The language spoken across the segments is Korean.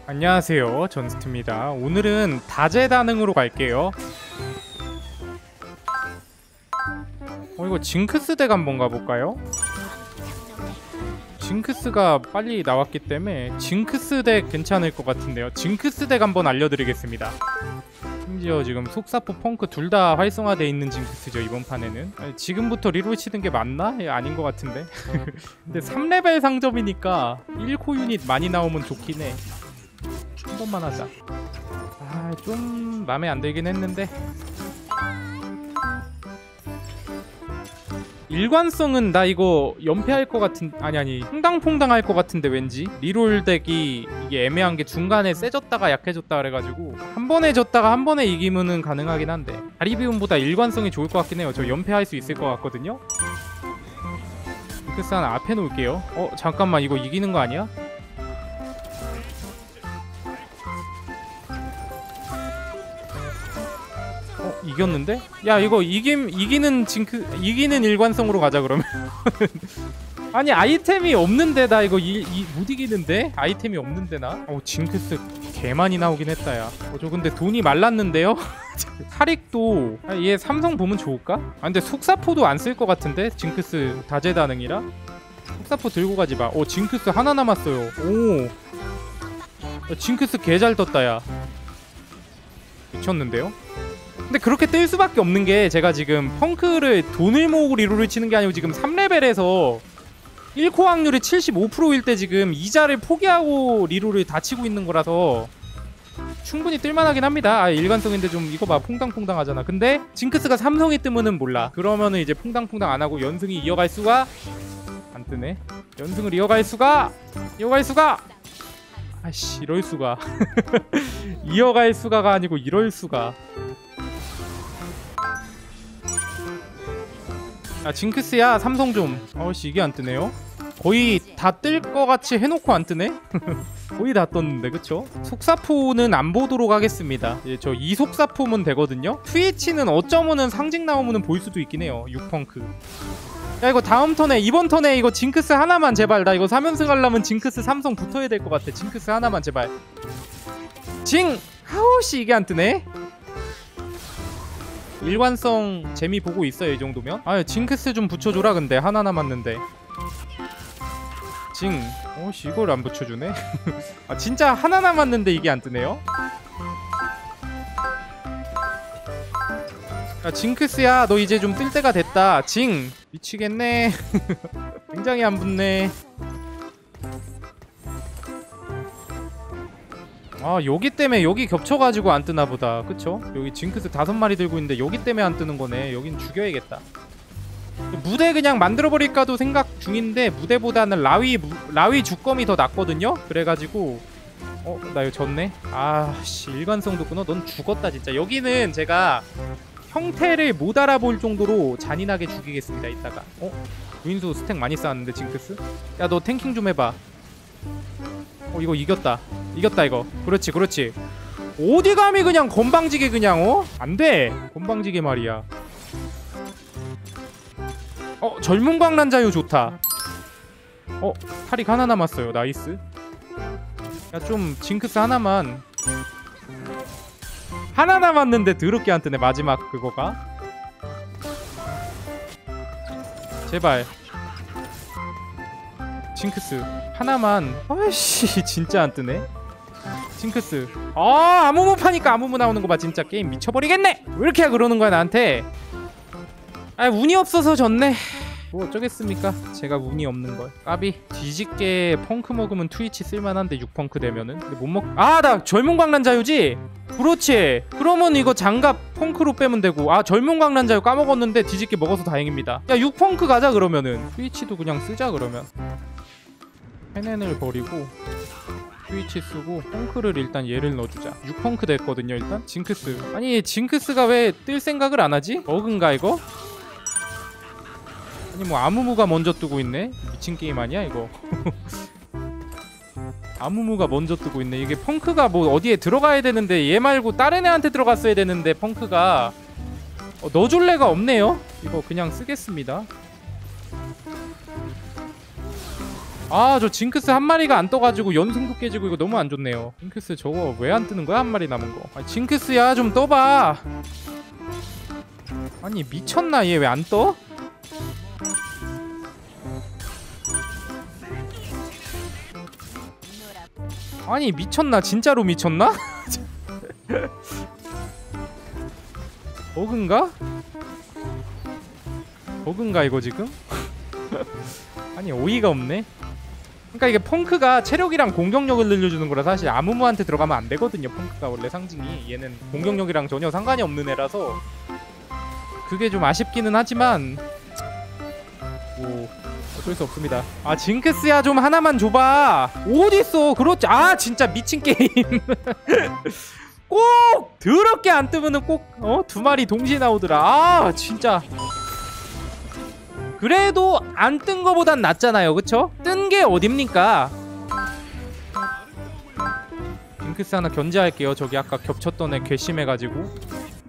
안녕하세요, 전스트입니다. 오늘은 다재다능으로 갈게요. 이거 징크스 덱 한번 가볼까요? 징크스가 빨리 나왔기 때문에 징크스 덱 괜찮을 것 같은데요. 징크스 덱 한번 알려드리겠습니다. 심지어 지금 속사포 펑크 둘 다 활성화되어 있는 징크스죠, 이번 판에는. 아니, 지금부터 리롤 치는 게 맞나? 아닌 것 같은데. 근데 3레벨 상점이니까 1코 유닛 많이 나오면 좋긴 해. 한 번만 하자. 좀 맘에 안 들긴 했는데. 일관성은 나 이거 연패할 것 같은, 아니 퐁당퐁당 할 것 같은데 왠지 리롤 덱이 이게 애매한 게 중간에 세졌다가 약해졌다 그래가지고 한 번에 졌다가 한 번에 이기면은 가능하긴 한데 아리비움보다 일관성이 좋을 것 같긴 해요. 저 연패할 수 있을 것 같거든요. 징크스 하나 앞에 놓을게요. 잠깐만, 이거 이기는 거 아니야? 이겼는데? 야, 이거 이기는 일관성으로 가자 그러면. 아니, 아이템이 없는데 나 이거 못 이기는데? 아이템이 없는데 나? 징크스 개 많이 나오긴 했다. 야, 저 근데 돈이 말랐는데요? 카릭도 얘 삼성 보면 좋을까? 근데 속사포도 안 쓸 것 같은데? 징크스 다재다능이라? 속사포 들고 가지 마. 징크스 하나 남았어요. 징크스 개 잘 떴다. 야, 미쳤는데요? 근데 그렇게 뜰 수밖에 없는 게, 제가 지금 펑크를 돈을 모으고 리롤을 치는 게 아니고 지금 3레벨에서 1코 확률이 75%일 때 지금 이자를 포기하고 리롤을 다 치고 있는 거라서 충분히 뜰만하긴 합니다. 일관성인데 좀 이거 봐, 퐁당퐁당 하잖아. 근데 징크스가 삼성이 뜨면은 몰라. 그러면은 이제 퐁당퐁당 안 하고 연승이 이어갈 수가 안 뜨네. 연승을 이어갈 수가 아이씨, 이럴 수가. 이어갈 수가가 아니고 이럴 수가. 징크스야, 삼성 좀. 씨, 이게 안 뜨네요. 거의 다 뜰 것 같이 해놓고 안 뜨네. 거의 다 떴는데, 그쵸? 속사포는 안 보도록 하겠습니다. 저 2속사포면 되거든요. 트위치는 어쩌면은 상징 나오면은 볼 수도 있긴 해요. 6펑크. 야, 이거 다음 턴에, 이번 턴에 이거 징크스 하나만 제발. 나 이거 3연승 하려면 징크스 삼성 붙어야 될 것 같아. 징크스 하나만 제발. 하우씨, 이게 안 뜨네. 일관성 재미 보고 있어요, 이 정도면. 징크스 좀 붙여줘라. 근데 하나 남았는데. 씨, 이걸 안 붙여주네. 진짜 하나 남았는데 이게 안 뜨네요. 야, 징크스야, 너 이제 좀 뜰 때가 됐다. 미치겠네. 굉장히 안 붙네. 여기 때문에, 여기 겹쳐가지고 안 뜨나 보다. 그쵸? 여기 징크스 5마리 들고 있는데 여기 때문에 안 뜨는 거네. 여긴 죽여야겠다. 무대 그냥 만들어버릴까도 생각 중인데, 무대보다는 라위 주검이 더 낫거든요? 그래가지고 나 이거 졌네. 씨, 일관성도 끊어. 넌 죽었다 진짜. 여기는 제가 형태를 못 알아볼 정도로 잔인하게 죽이겠습니다, 이따가. 구인수 스택 많이 쌓았는데 징크스? 야, 너 탱킹 좀 해봐. 이거 이겼다 이거. 그렇지. 어디 감히 그냥 건방지게 그냥 안돼. 건방지게 말이야. 젊은 광란자유 좋다. 탈익 하나 남았어요. 나이스. 야, 좀 징크스 하나만. 하나 남았는데 더럽게 안 뜨네, 마지막 그거가. 제발 징크스 하나만. 아이씨, 진짜 안 뜨네. 징크스. 아무무 파니까 아무무 나오는 거 봐. 진짜 게임 미쳐버리겠네. 왜 이렇게 그러는 거야 나한테. 운이 없어서 졌네. 뭐 어쩌겠습니까, 제가 운이 없는 걸. 까비. 뒤집게 펑크 먹으면 트위치 쓸만한데 6펑크 되면은. 근데 못 먹. 나 젊은 광란자유지. 그렇지. 그러면 이거 장갑 펑크로 빼면 되고. 젊은 광란자유 까먹었는데 뒤집게 먹어서 다행입니다. 야, 6펑크 가자 그러면은. 트위치도 그냥 쓰자 그러면. 페넨을 버리고 트위치 쓰고 펑크를 일단 얘를 넣어주자. 6펑크 됐거든요 일단. 징크스. 아니, 징크스가 왜 뜰 생각을 안 하지? 버그인가 이거? 아니, 뭐 아무무가 먼저 뜨고 있네. 미친 게임 아니야 이거? 아무무가 먼저 뜨고 있네. 이게 펑크가 뭐 어디에 들어가야 되는데 얘 말고 다른 애한테 들어갔어야 되는데 펑크가 넣어줄 애가 없네요. 이거 그냥 쓰겠습니다. 아, 저 징크스 한 마리가 안 떠가지고 연승도 깨지고 이거 너무 안 좋네요. 징크스 저거 왜 안 뜨는 거야? 한 마리 남은 거. 아, 징크스야 좀 떠봐. 아니 미쳤나 얘 왜 안 떠? 아니 미쳤나? 진짜로 미쳤나? 버그인가? 버그인가 이거 지금? 아니 어이가 없네. 그러니까 이게 펑크가 체력이랑 공격력을 늘려주는 거라 사실 아무무한테 들어가면 안 되거든요. 펑크가 원래 상징이 얘는 공격력이랑 전혀 상관이 없는 애라서 그게 좀 아쉽기는 하지만 뭐 어쩔 수 없습니다. 아 징크스야 좀 하나만 줘봐. 어딨어? 그렇지. 아 진짜 미친 게임. 꼭 더럽게 안 뜨면은 꼭 두 마리 동시에 나오더라. 아 진짜. 그래도 안 뜬 거보단 낫잖아요, 그쵸? 뜬 게 어딥니까? 징크스 하나 견제할게요. 저기 아까 겹쳤던 애 괘씸해가지고.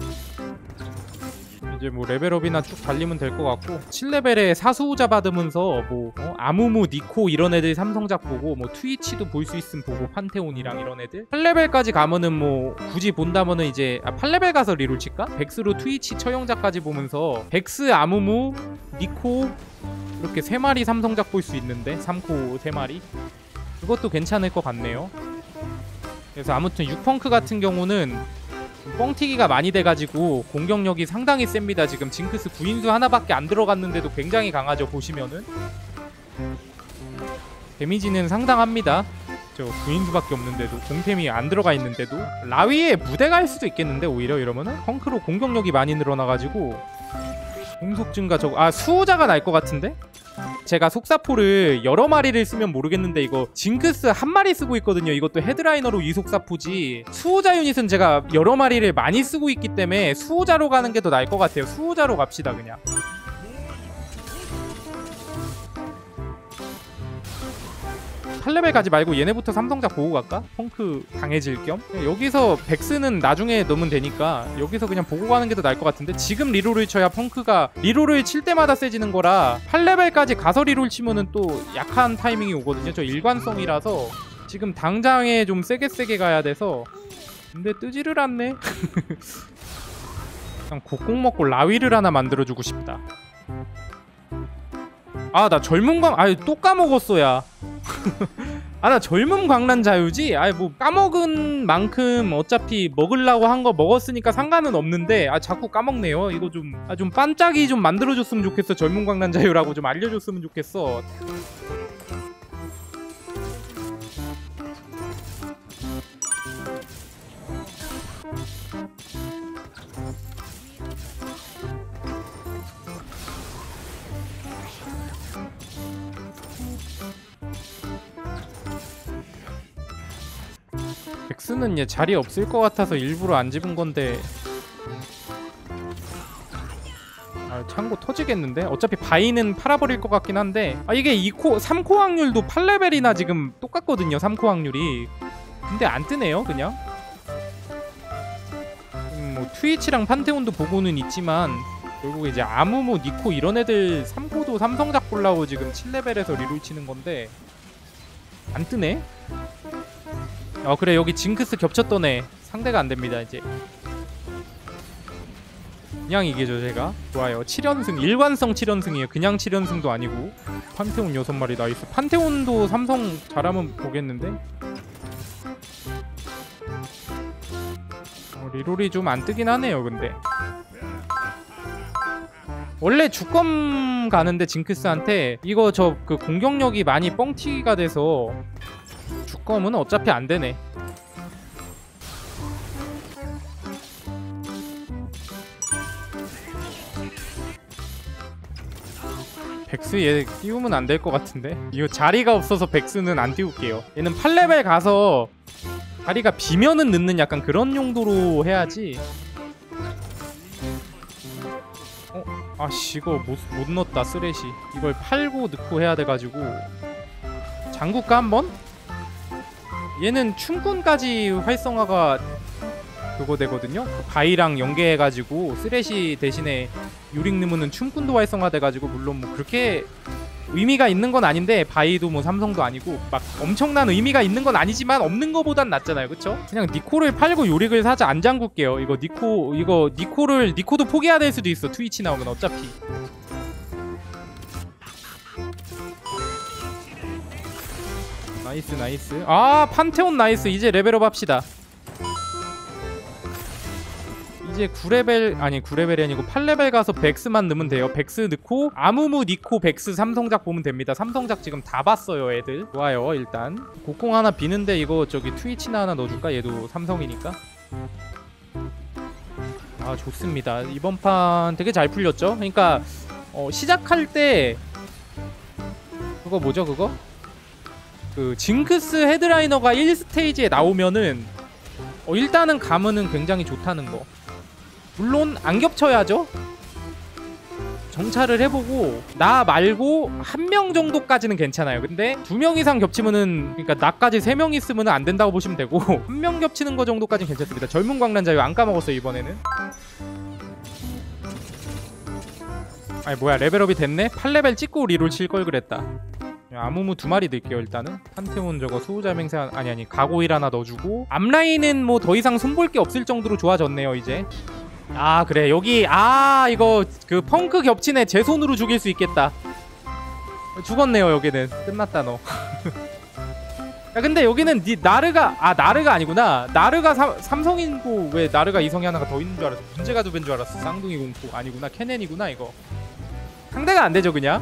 이제 뭐 레벨업이나 쭉 달리면 될 것 같고 7레벨에 사수자 받으면서 뭐 아무무, 니코 이런 애들 삼성작 보고 뭐 트위치도 볼 수 있음 보고 판테온이랑 이런 애들 8레벨까지 가면은 뭐 굳이 본다면은 이제 8레벨 가서 리롤 칠까? 백스로 트위치 처형작까지 보면서 백스, 아무무, 니코 이렇게 3마리 삼성작 볼 수 있는데 3코 3마리 그것도 괜찮을 것 같네요. 그래서 아무튼 6펑크 같은 경우는 뻥튀기가 많이 돼가지고 공격력이 상당히 셉니다. 지금 징크스 구인수 하나밖에 안 들어갔는데도 굉장히 강하죠. 보시면은 데미지는 상당합니다. 저 구인수밖에 없는데도 공템이 안 들어가 있는데도 라위에 무대가 할 수도 있겠는데 오히려 이러면은 펑크로 공격력이 많이 늘어나가지고 공속 증가 저거 수호자가 날 것 같은데? 제가 속사포를 여러 마리를 쓰면 모르겠는데 이거 징크스 한 마리 쓰고 있거든요. 이것도 헤드라이너로 이속사포지 수호자 유닛은 제가 여러 마리를 많이 쓰고 있기 때문에 수호자로 가는 게 더 나을 것 같아요. 수호자로 갑시다 그냥. 8레벨 가지 말고 얘네부터 삼성작 보고 갈까? 펑크 강해질 겸? 여기서 백스는 나중에 넣으면 되니까 여기서 그냥 보고 가는 게 더 나을 것 같은데 지금 리롤을 쳐야 펑크가 리롤을 칠 때마다 세지는 거라 8레벨까지 가서 리롤 치면은 또 약한 타이밍이 오거든요. 저 일관성이라서 지금 당장에 좀 세게 가야 돼서 근데 뜨지를 않네. 그냥 곡곡 먹고 라위를 하나 만들어주고 싶다. 아 나 젊은 광 또 까먹었어 야. 아 나 젊은 광란 자유지? 뭐 까먹은 만큼 어차피 먹으려고 한 거 먹었으니까 상관은 없는데 자꾸 까먹네요. 이거 좀 반짝이 좀 만들어줬으면 좋겠어. 젊은 광란 자유라고 좀 알려줬으면 좋겠어. 백스는 얘 자리 없을 것 같아서 일부러 안 집은 건데 창고 터지겠는데? 어차피 바이는 팔아버릴 것 같긴 한데 이게 3코 확률도 8레벨이나 지금 똑같거든요. 3코 확률이 근데 안 뜨네요 그냥. 뭐 트위치랑 판테온도 보고는 있지만 결국 이제 아무무, 니코 이런 애들 3코도 삼성작 보려고 지금 7레벨에서 리롤 치는 건데 안 뜨네? 그래 여기 징크스 겹쳤던 애 상대가 안 됩니다. 이제 그냥 이기죠 제가. 좋아요. 7연승 일관성 7연승이에요. 그냥 7연승도 아니고. 판테온 6마리 나이스. 판테온도 삼성 잘하면 보겠는데? 리롤이 좀 안 뜨긴 하네요 근데. 원래 주검 가는데 징크스한테 이거 그 공격력이 많이 뻥튀기가 돼서 주검은 어차피 안 되네. 백스 얘 띄우면 안 될 것 같은데? 이거 자리가 없어서 백스는 안 띄울게요. 얘는 8레벨 가서 자리가 비면은 넣는 약간 그런 용도로 해야지. 아씨 이거 못 넣었다 쓰레시. 이걸 팔고 넣고 해야 돼가지고 잠글까 한번? 얘는 춘군까지 활성화가 그거 되거든요. 바이랑 연계해가지고 쓰레시 대신에 유릭 넣으면은 춘군도 활성화 돼가지고 물론 뭐 그렇게 의미가 있는 건 아닌데 바이도 뭐 삼성도 아니고 막 엄청난 의미가 있는 건 아니지만 없는 거보단 낫잖아요, 그쵸? 그냥 니코를 팔고 요릭을 사자. 안 잠글게요. 이거 니코도 포기해야 될 수도 있어. 트위치 나오면 어차피. 나이스 나이스. 아 판테온 나이스. 이제 레벨업 합시다. 이제 9레벨 아니 9레벨이 아니고 8레벨 가서 백스만 넣으면 돼요. 백스 넣고 아무무 니코 백스 삼성작 보면 됩니다. 삼성작 지금 다 봤어요 애들. 좋아요. 일단 곡공 하나 비는데 이거 저기 트위치나 하나 넣어줄까? 얘도 삼성이니까. 아 좋습니다. 이번 판 되게 잘 풀렸죠? 그러니까 시작할 때 그거 뭐죠 그거? 그 징크스 헤드라이너가 1스테이지에 나오면은 일단은 감은 굉장히 좋다는 거. 물론 안 겹쳐야죠. 정찰을 해보고 나 말고 한 명 정도까지는 괜찮아요. 근데 2명 이상 겹치면은 그러니까 나까지 3명 있으면은 안 된다고 보시면 되고 1명 겹치는 거 정도까지는 괜찮습니다. 젊은 광란자유 안 까먹었어요 이번에는. 아니 뭐야 레벨업이 됐네? 8레벨 찍고 리롤 칠 걸 그랬다. 아무무 2마리 넣을게요. 일단은 판테온 저거 수호자 맹세 아니 가고일 하나 넣어주고 앞라인은 뭐 더 이상 손볼 게 없을 정도로 좋아졌네요 이제. 아 그래 여기 이거 그 펑크 겹치네. 제 손으로 죽일 수 있겠다. 죽었네요 여기는. 끝났다 너. 야 근데 여기는 나르가 나르가 아니구나. 나르가 삼성이고 왜 나르가 이성이 하나가 더 있는 줄 알았어. 문제가 두 배인 줄 알았어. 쌍둥이 공포 아니구나. 캐넨이구나 이거. 상대가 안 되죠 그냥.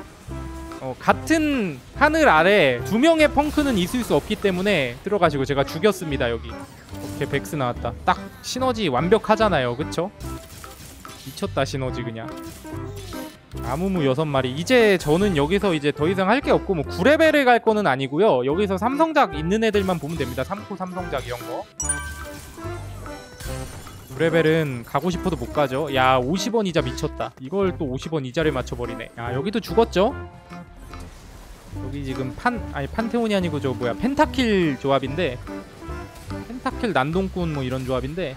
같은 하늘 아래 2명의 펑크는 있을 수 없기 때문에 들어가시고 제가 죽였습니다 여기. 오케이 백스 나왔다. 딱 시너지 완벽하잖아요 그쵸? 미쳤다 시너지 그냥. 아무무 6마리. 이제 저는 여기서 이제 더 이상 할 게 없고 뭐 9레벨을 갈 거는 아니고요. 여기서 삼성작 있는 애들만 보면 됩니다. 3코 삼성작 이런 거. 9레벨은 가고 싶어도 못 가죠. 야 50원 이자 미쳤다. 이걸 또 50원 이자를 맞춰버리네. 야 여기도 죽었죠? 여기 지금 판테온이 아니고 저 뭐야 펜타킬 조합인데 펜타킬 난동꾼 뭐 이런 조합인데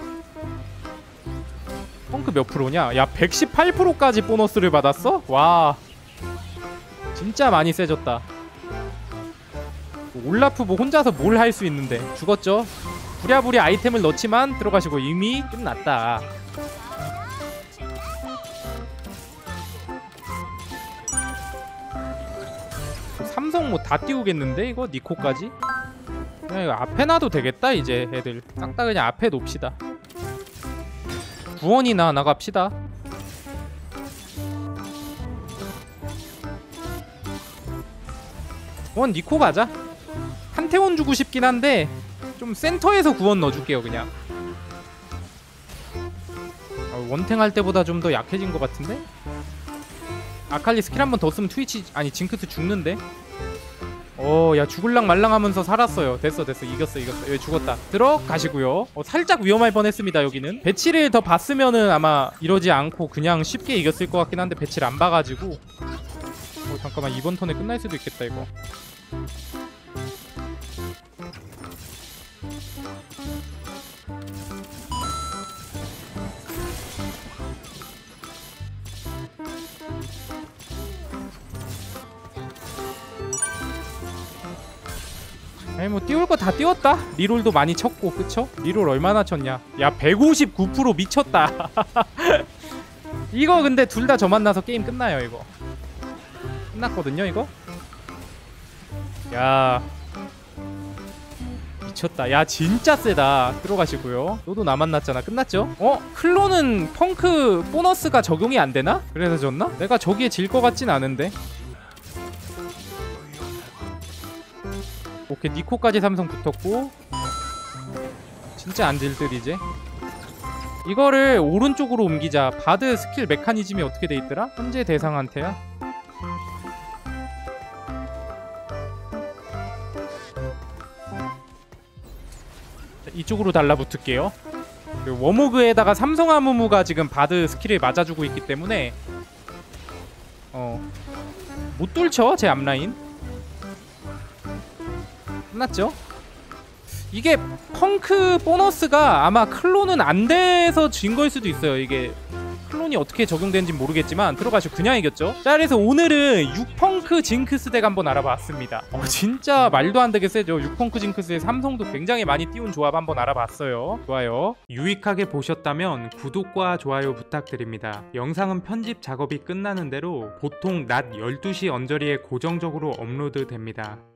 펑크 몇 프로냐? 야 118%까지 보너스를 받았어? 와 진짜 많이 세졌다. 올라프 뭐 혼자서 뭘 할 수 있는데. 죽었죠? 부랴부랴 아이템을 넣지만 들어가시고 이미 끝났다. 삼성 뭐 다 띄우겠는데 이거 니코까지? 그냥 이거 앞에 놔도 되겠다 이제 애들. 싹 다 그냥 앞에 놓읍시다. 구원이나 나갑시다. 구원 니코 가자. 판테온 주고 싶긴 한데 좀 센터에서 구원 넣어줄게요 그냥. 원탱 할 때보다 좀 더 약해진 것 같은데? 아칼리 스킬 한 번 더 쓰면 트위치 아니 징크스 죽는데? 야 죽을랑 말랑 하면서 살았어요. 됐어 이겼어. 여기 죽었다. 들어가시고요. 살짝 위험할 뻔했습니다 여기는. 배치를 더 봤으면은 아마 이러지 않고 그냥 쉽게 이겼을 것 같긴 한데 배치를 안 봐가지고. 잠깐만 이번 턴에 끝날 수도 있겠다 이거. 아니 뭐 띄울 거 다 띄웠다. 리롤도 많이 쳤고 그쵸? 리롤 얼마나 쳤냐. 야 159% 미쳤다. 이거 근데 둘 다 저 만나서 게임 끝나요 이거. 끝났거든요 이거. 야 미쳤다. 야 진짜 세다. 들어가시고요. 너도 나 만났잖아. 끝났죠? 클론은 펑크 보너스가 적용이 안 되나? 그래서 졌나? 내가 저기에 질 것 같진 않은데. 오케이 니코까지 삼성 붙었고 진짜 안 질 듯 이제. 이거를 오른쪽으로 옮기자. 바드 스킬 메커니즘이 어떻게 돼 있더라? 현재 대상한테야? 자, 이쪽으로 달라붙을게요. 워모그에다가 삼성 아무무가 지금 바드 스킬을 맞아주고 있기 때문에 못 뚫죠 제 앞라인. 끝났죠? 이게 펑크 보너스가 아마 클론은 안 돼서 진 걸 수도 있어요. 이게 클론이 어떻게 적용되는지 모르겠지만 들어가시고 그냥 이겼죠. 자, 그래서 오늘은 6펑크 징크스 덱 한번 알아봤습니다. 진짜 말도 안 되게 세죠. 6펑크 징크스에 삼성도 굉장히 많이 띄운 조합 한번 알아봤어요. 좋아요. 유익하게 보셨다면 구독과 좋아요 부탁드립니다. 영상은 편집 작업이 끝나는 대로 보통 낮 12시 언저리에 고정적으로 업로드 됩니다.